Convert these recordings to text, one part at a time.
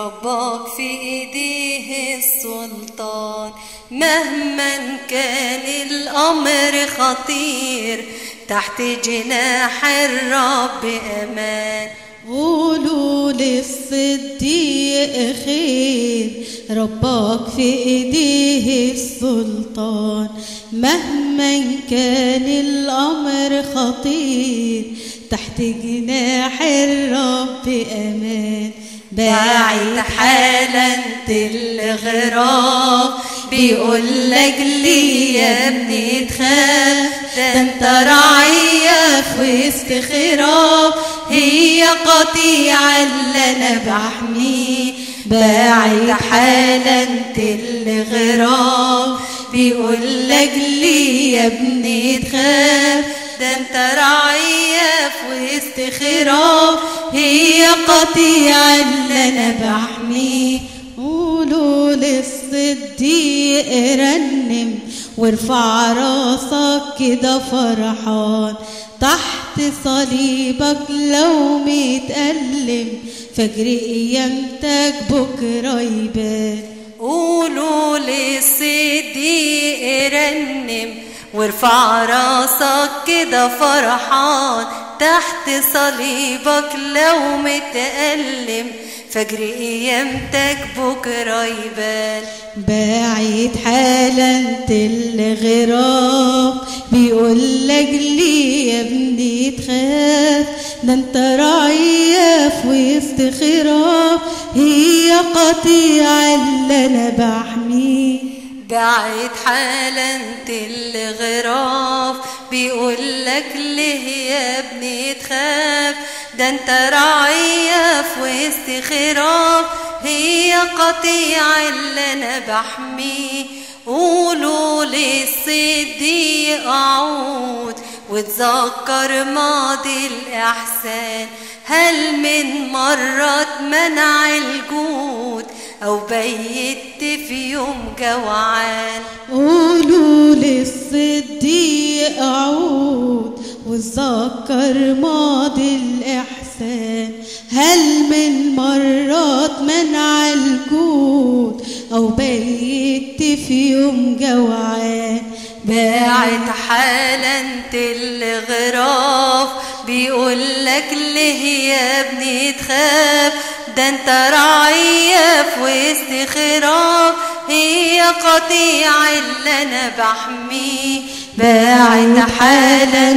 ربك في ايديه السلطان، مهما كان الامر خطير تحت جناح الرب امان. قولوا للصديق خير، ربك في ايديه السلطان، مهما كان الامر خطير تحت جناح الرب امان. باعت حالا الغراب بيقول لك لي يا ابني تخاف، ده انت رعية في وسط خراب، هي قطيعة اللي انا بحميه. باعت حالا الغراب بيقول لك لي يا ابني تخاف، ده انت رعية في وسط خراب، هي قطيعة اللي انا بحميه. قولوا للصديق رنم وارفع راسك كده فرحان، تحت صليبك لو متألم فجر قيامتك بكرة يبان. قولوا للصديق رنم وارفع راسك كده فرحان، تحت صليبك لو متألم فجر قيامتك بكرة يبان. باعت حالا الغراب بيقول لك لي يا ابني تخاف، ده انت رعية في وسط خراب، هي قطيعة اللي انا بحميه. باعت حالا الغراب بيقول لك ليه يا ابني تخاف، ده انت رعية في وسط خراب، هي قطيعة اللي انا بحميه. قولوا للصديق اعود وتذكر ماضي الاحسان، هل من مرة منع الجود أو بيت في يوم جوعان؟ قولوا للصديق أعود وتذكر ماضي الإحسان، هل من مرات منع الجود أو بيت في يوم جوعان. باعت حالا الغراب بيقول لك ليه يا ابني تخاف، ده انت رعية في وسط خراب، هي قطيعة اللي انا بحميه. باعت حالا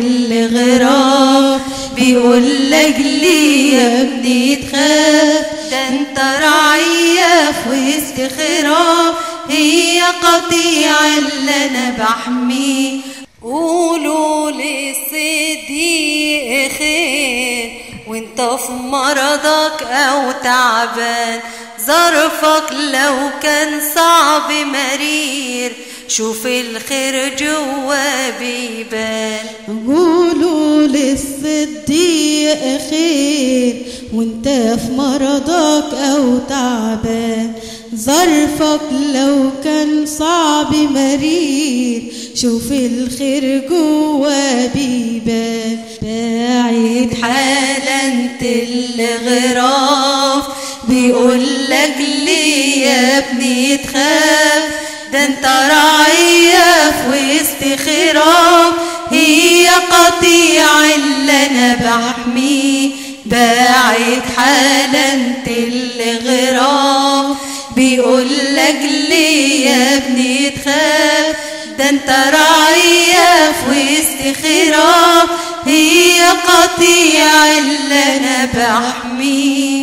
الغراب بيقول لك ليه يا ابني تخاف، ده انت رعية في وسط خراب، هي قطيعة اللي انا بحميه. قولوا للصديق خير وانت في مرضك او تعبان، ظرفك لو كان صعب مرير شوف الخير جوا بيبان. قولوا للصديق خير وانت في مرضك او تعبان، ظرفك لو كان صعب مرير شوف الخير جوا بيبان. باعت حالا الغراب بيقول لك ليه يا ابني تخاف، ده انت رعية في وسط خراب، هي قطيعة اللي انا بحميه. باعت حالا الغراب بيقول لك ليه يا ابني تخاف، ده انت رعية في وسط خراب، هي قطيعة اللي انا بحميه.